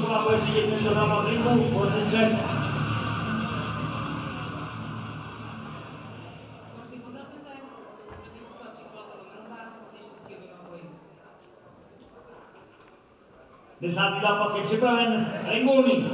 Škola bude řídit tento zápas ringu, borci před. Desátý zápas je připraven, ring volný.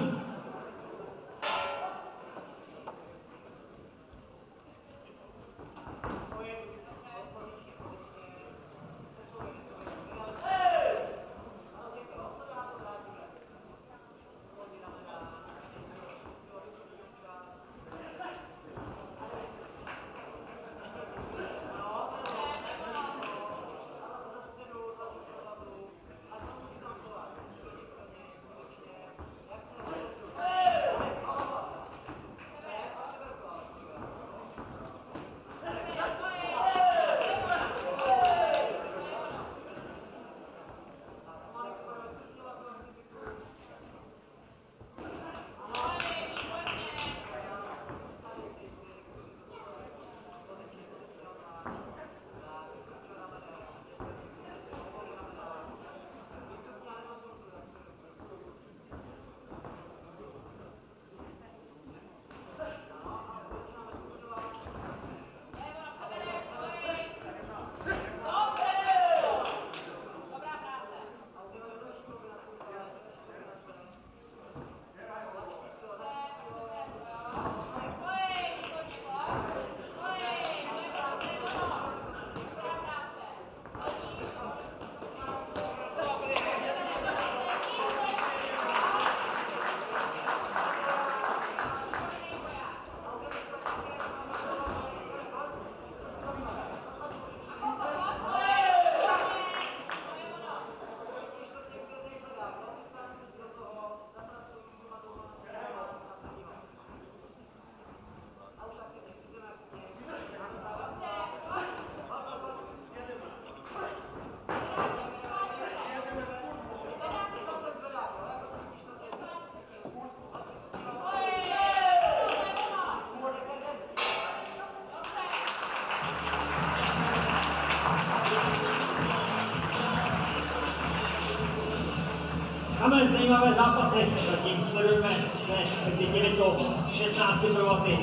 Samé zajímavé zápasy, zatím sledujeme mezi těmito 16 provazy.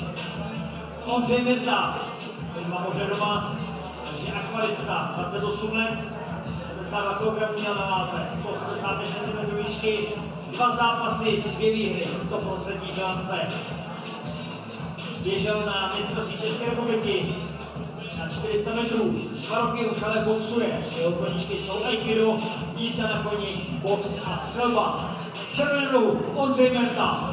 Ondřej Merta, Klima Mořenova, takže akvalista, 28 let, 72 kg měl na váze, 185 cm výšky, 2 zápasy, 2 výhry, 100% bilance. Běžel na mistrovství České republiky na 400 metrů, 2 roky už ale boxuje, jeho koníčky jsou aikido, jízda na koni, box a střelba. V červenou Ondřej Merta.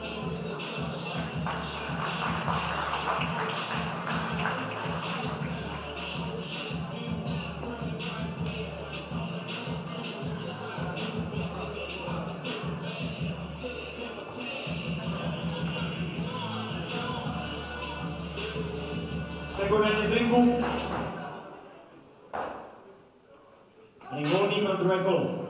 Sekundárně z ringu. Ring volný pro druhé kolo.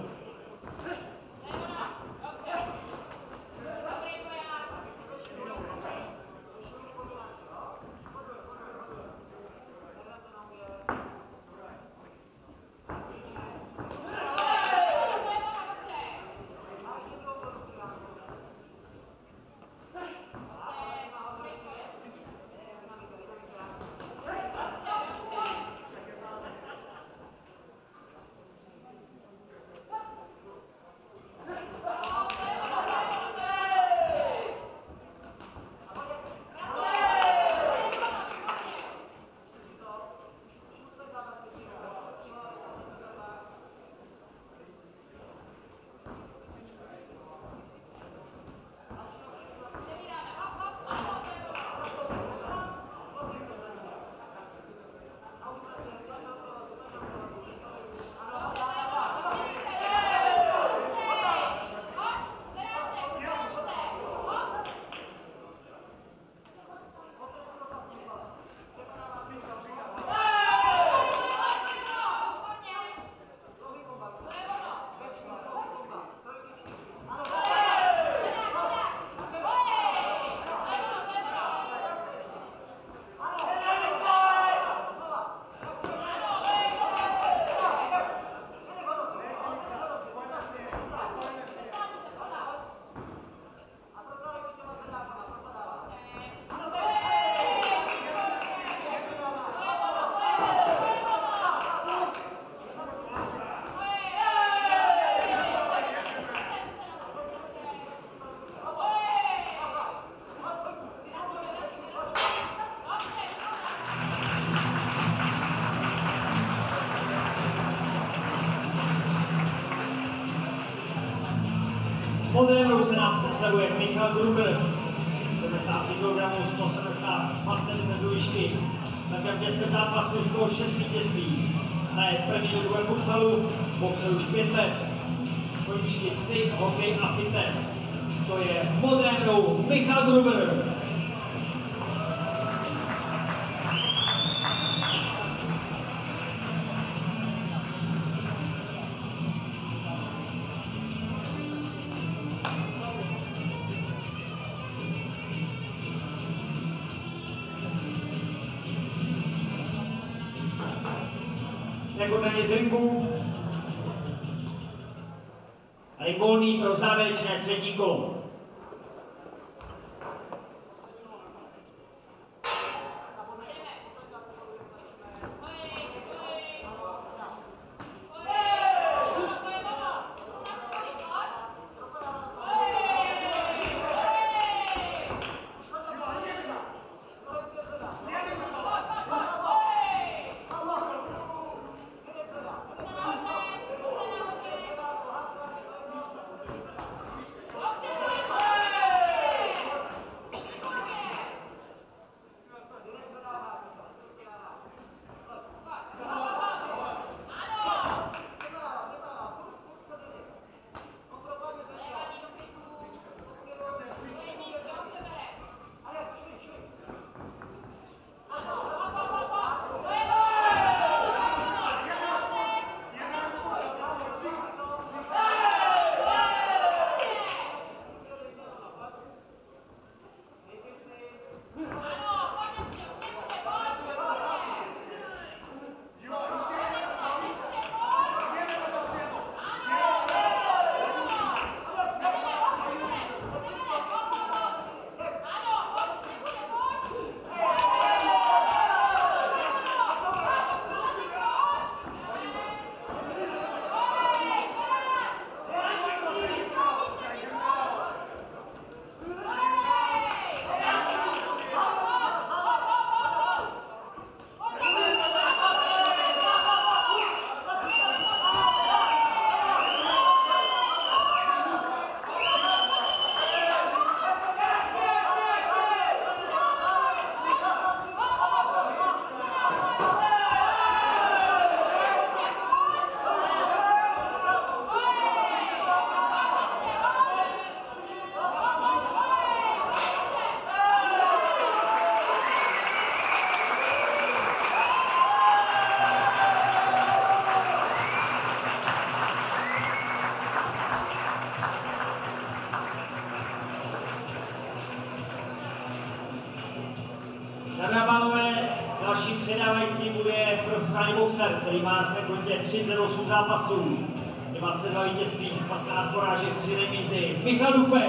modrém rohu se nám představuje Michal Gruber, 73 kg, 170 cm výšky, celkem 10 zápasů, z toho 6 vítězství. Hraje první ligu ve futsalu, boxe už 5 let. Koníčky psy, hokej a fitness. To je v modrém rohu Michal Gruber. Sekundární z ringu. Ring volný pro závěrečné třetí kolo. Dámy a pánové, dalším předávající bude profesionální boxer, který má na sekundě 38 zápasů, 22 vítězství, 15 porážek, 3 remízy. Michal Dufek.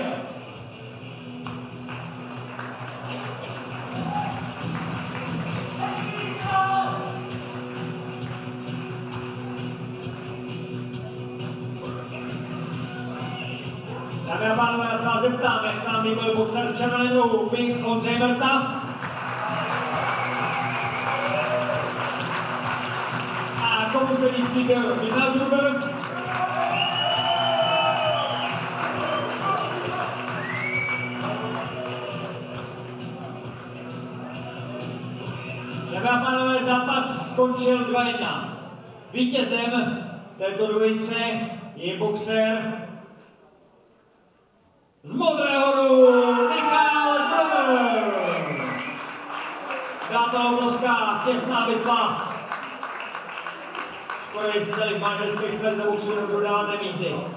Dámy a pánové, já se vás zeptám, jak se nám líbil boxer v červeném rohu, Ondřej Mrta. A komu se víc líbil Michal Gruber? Dámy a pánové, zápas skončil 2-1. Vítězem této dvojice je boxer z modrého rohu Michal Gruber. Byla to obrovská těsná bitva. Škoda, jestli tady v manželských střelce boxu nemůžou dávat remízy.